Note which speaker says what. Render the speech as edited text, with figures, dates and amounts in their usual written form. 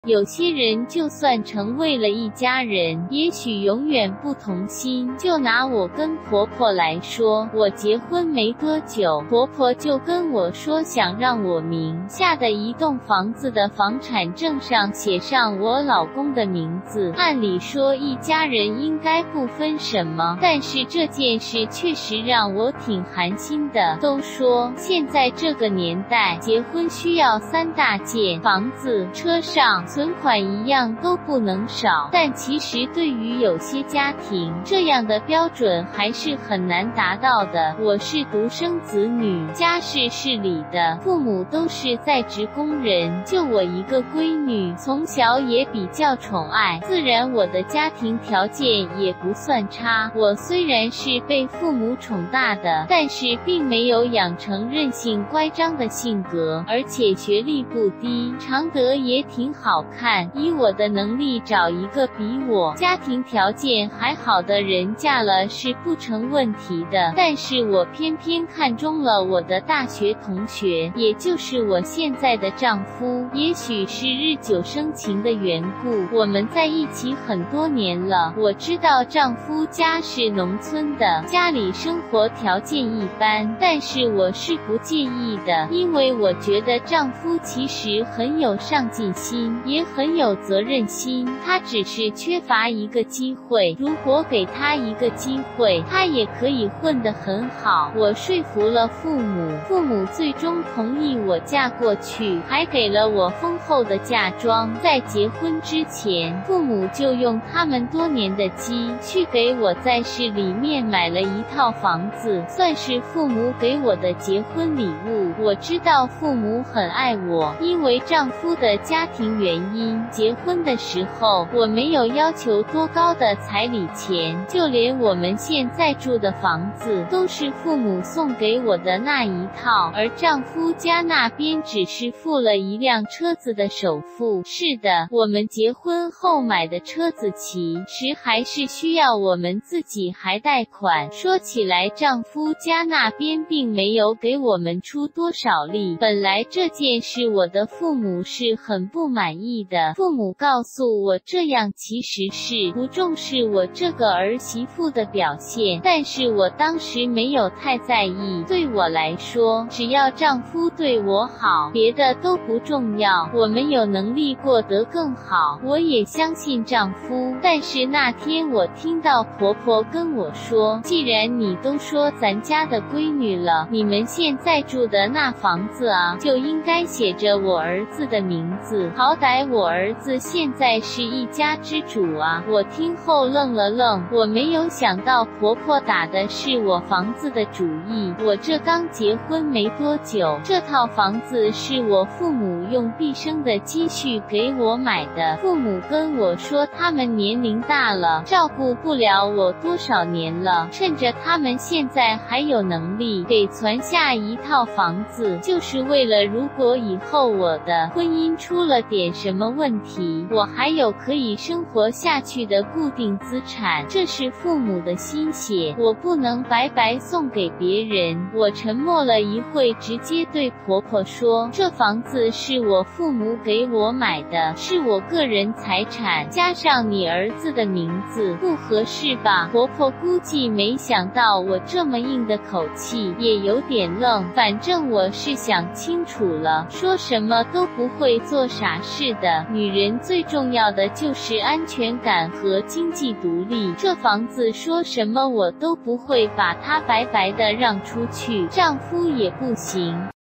Speaker 1: 有些人就算成为了一家人，也许永远不同心。就拿我跟婆婆来说，我结婚没多久，婆婆就跟我说想让我名下的一栋房子的房产证上写上我老公的名字。按理说一家人应该不分什么，但是这件事确实让我挺寒心的。都说现在这个年代，结婚需要3大件，房子、车上存款一样都不能少，但其实对于有些家庭，这样的标准还是很难达到的。我是独生子女，家世是里的，父母都是在职工人，就我一个闺女，从小也比较宠爱，自然我的家庭条件也不算差。我虽然是被父母宠大的，但是并没有养成任性乖张的性格，而且学历不低，长得也挺好看。以我的能力找一个比我家庭条件还好的人嫁了是不成问题的，但是我偏偏看中了我的大学同学，也就是我现在的丈夫。也许是日久生情的缘故，我们在一起很多年了。我知道丈夫家是农村的，家里生活条件一般，但是我是不介意的，因为我觉得丈夫其实很有上进心，也很有责任心，他只是缺乏一个机会，如果给他一个机会，他也可以混得很好。我说服了父母，父母最终同意我嫁过去，还给了我丰厚的嫁妆。在结婚之前，父母就用他们多年的积蓄给我在市里面买了一套房子，算是父母给我的结婚礼物。我知道父母很爱我，因为丈夫的家庭原因，结婚的时候我没有要求多高的彩礼钱，就连我们现在住的房子都是父母送给我的那一套，而丈夫家那边只是付了一辆车子的首付。是的，我们结婚后买的车子其实还是需要我们自己还贷款。说起来，丈夫家那边并没有给我们出多少力，本来这件事我的父母是很不满意的，父母告诉我这样其实是不重视我这个儿媳妇的表现，但是我当时没有太在意，对我来说，只要丈夫对我好，别的都不重要，我们有能力过得更好，我也相信丈夫。但是那天我听到婆婆跟我说，既然你都说咱家的闺女了，你们现在住的那房子啊，就应该写着我儿子的名字，好歹我儿子现在是一家之主啊。我听后愣了愣，我没有想到婆婆打的是我房子的主意。我这刚结婚没多久，这套房子是我父母用毕生的积蓄给我买的。父母跟我说他们年龄大了，照顾不了我多少年了，趁着他们现在还有能力，给传下一套房子，就是为了如果以后我的婚姻出了点什么问题，我还有可以生活下去的固定资产。这是父母的心血，我不能白白送给别人。我沉默了一会，直接对婆婆说，这房子是我父母给我买的，是我个人财产，加上你儿子的名字，不合适吧？婆婆估计没想到我这么硬的口气，也有点愣，反正我是想清楚了，说什么都不会做傻事的。女人最重要的就是安全感和经济独立，这房子说什么我都不会把它白白的让出去，丈夫也不行。